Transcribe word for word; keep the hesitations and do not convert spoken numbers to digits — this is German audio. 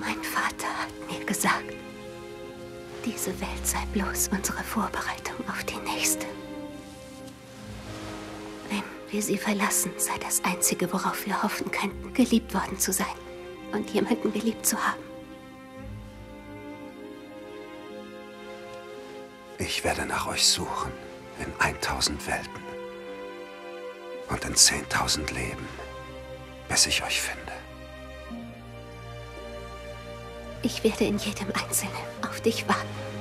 Mein Vater hat mir gesagt, diese Welt sei bloß unsere Vorbereitung auf die nächste. Wenn wir sie verlassen, sei das Einzige, worauf wir hoffen könnten, geliebt worden zu sein und jemanden geliebt zu haben. Ich werde nach euch suchen, in tausend Welten und in zehntausend Leben, bis ich euch finde. Ich werde in jedem Einzelnen auf dich warten.